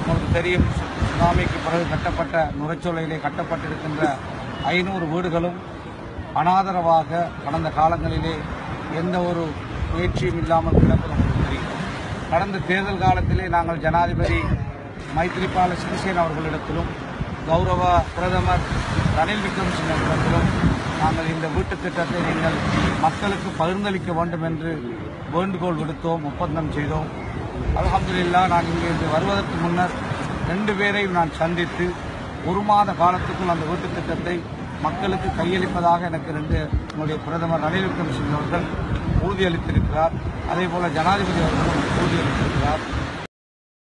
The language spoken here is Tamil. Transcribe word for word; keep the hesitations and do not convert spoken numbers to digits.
நமக்கு தெரியும், சுனாமிக்கு பிறகு கட்டப்பட்ட நுரைச்சோலையிலே கட்டப்பட்டிருக்கின்ற ஐநூறு வீடுகளும் அனாதரவாக கடந்த காலங்களிலே எந்த ஒரு முயற்சியும் இல்லாமல் கிடப்பது நமக்கு தெரியும். கடந்த தேர்தல் காலத்திலே நாங்கள் ஜனாதிபதி மைத்ரிபால சிறிசேன அவர்களிடத்திலும் கௌரவ பிரதமர் ரணில் விக்ரமசிங்கவிடத்திலும் நாங்கள் இந்த வீட்டுத் திட்டத்தை நீங்கள் மக்களுக்கு பகிர்ந்தளிக்க வேண்டும் என்று வேண்டுகோள் விடுத்தோம், ஒப்பந்தம் செய்தோம். அல்ஹம்துலில்லாஹ், நான் இங்கே வருவதற்கு முன்னர் ரெண்டு பேரையும் நான் சந்தித்து ஒரு மாத காலத்துக்குள் அந்த வீட்டுத் திட்டத்தை மக்களுக்கு கையளிப்பதாக எனக்கு ரெண்டு என்னுடைய பிரதமர் ரணில் விக்ரமசிங்க அவர்கள் உறுதியளித்திருக்கிறார். அதேபோல ஜனாதிபதி அவர்களும் உறுதியளித்திருக்கிறார்.